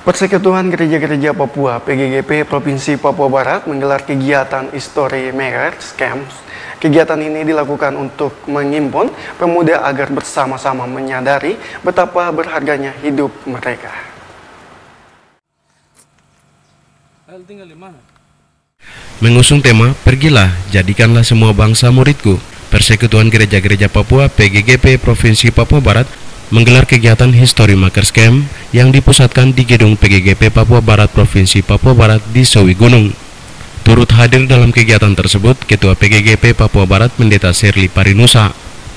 Persekutuan Gereja-Gereja Papua (PGGP) Provinsi Papua Barat menggelar kegiatan History Makers Camp. Kegiatan ini dilakukan untuk menghimpun pemuda agar bersama-sama menyadari betapa berharganya hidup mereka. Mengusung tema "Pergilah, jadikanlah semua bangsa muridku", Persekutuan Gereja-Gereja Papua (PGGP) Provinsi Papua Barat menggelar kegiatan History Makers Camp yang dipusatkan di gedung PGGP Papua Barat Provinsi Papua Barat di Sawi Gunung. Turut hadir dalam kegiatan tersebut Ketua PGGP Papua Barat Pendeta Serli Parinusa.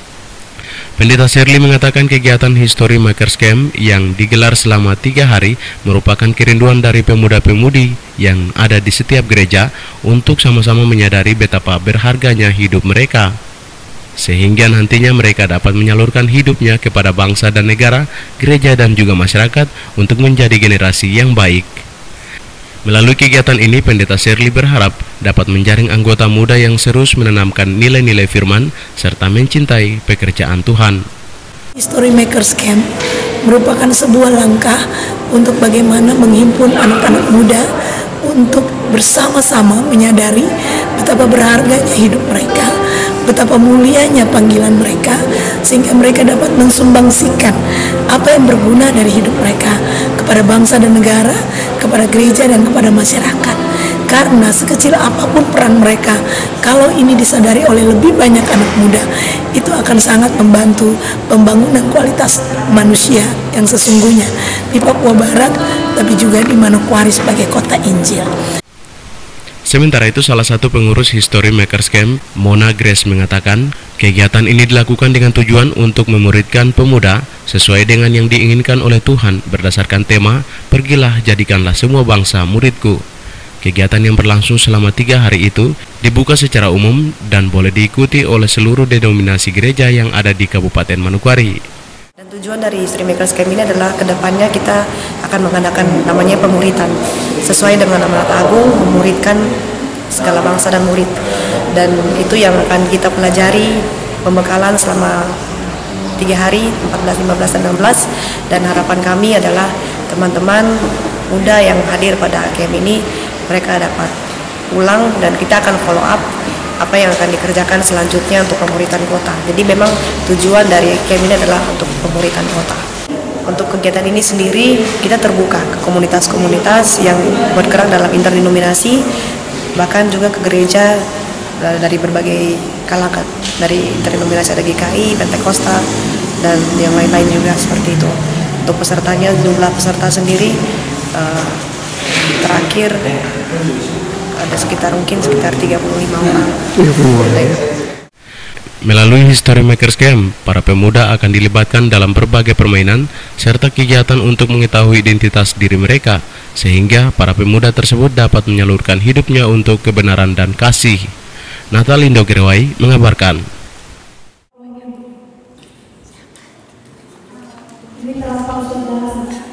Pendeta Serli mengatakan kegiatan History Makers Camp yang digelar selama 3 hari merupakan kerinduan dari pemuda-pemudi yang ada di setiap gereja untuk sama-sama menyadari betapa berharganya hidup mereka, sehingga nantinya mereka dapat menyalurkan hidupnya kepada bangsa dan negara, gereja dan juga masyarakat untuk menjadi generasi yang baik. Melalui kegiatan ini, Pendeta Serli berharap dapat menjaring anggota muda yang serius menanamkan nilai-nilai firman serta mencintai pekerjaan Tuhan. History Makers Camp merupakan sebuah langkah untuk bagaimana menghimpun anak-anak muda untuk bersama-sama menyadari betapa berharganya hidup mereka, betapa mulianya panggilan mereka, sehingga mereka dapat mensumbangsikan apa yang berguna dari hidup mereka kepada bangsa dan negara, kepada gereja dan kepada masyarakat. Karena sekecil apapun peran mereka, kalau ini disadari oleh lebih banyak anak muda, itu akan sangat membantu pembangunan kualitas manusia yang sesungguhnya di Papua Barat, tapi juga di Manokwari sebagai kota Injil. Sementara itu, salah satu pengurus History Makers Camp, Mona Grace, mengatakan kegiatan ini dilakukan dengan tujuan untuk memuridkan pemuda sesuai dengan yang diinginkan oleh Tuhan berdasarkan tema "Pergilah, jadikanlah semua bangsa muridku". Kegiatan yang berlangsung selama 3 hari itu dibuka secara umum dan boleh diikuti oleh seluruh denominasi gereja yang ada di Kabupaten Manokwari. Dan tujuan dari History Makers Camp ini adalah kedepannya kita akan mengadakan namanya pemuritan sesuai dengan amanat agung, memuridkan segala bangsa dan murid, dan itu yang akan kita pelajari pembekalan selama 3 hari 14, 15, dan 16, dan harapan kami adalah teman-teman muda yang hadir pada camp ini mereka dapat pulang dan kita akan follow up apa yang akan dikerjakan selanjutnya untuk pemuritan kota. Jadi memang tujuan dari camp ini adalah untuk pemuritan kota. Untuk kegiatan ini sendiri kita terbuka ke komunitas-komunitas yang bergerak dalam interdenominasi, bahkan juga ke gereja dari berbagai kalangan, dari interdenominasi ada GKI, Pentakosta, dan yang lain-lain juga seperti itu. Untuk pesertanya, jumlah peserta sendiri terakhir ada sekitar 35 orang. Melalui History Makers Camp, para pemuda akan dilibatkan dalam berbagai permainan serta kegiatan untuk mengetahui identitas diri mereka, sehingga para pemuda tersebut dapat menyalurkan hidupnya untuk kebenaran dan kasih. Natalindo Gerwai mengabarkan. Ini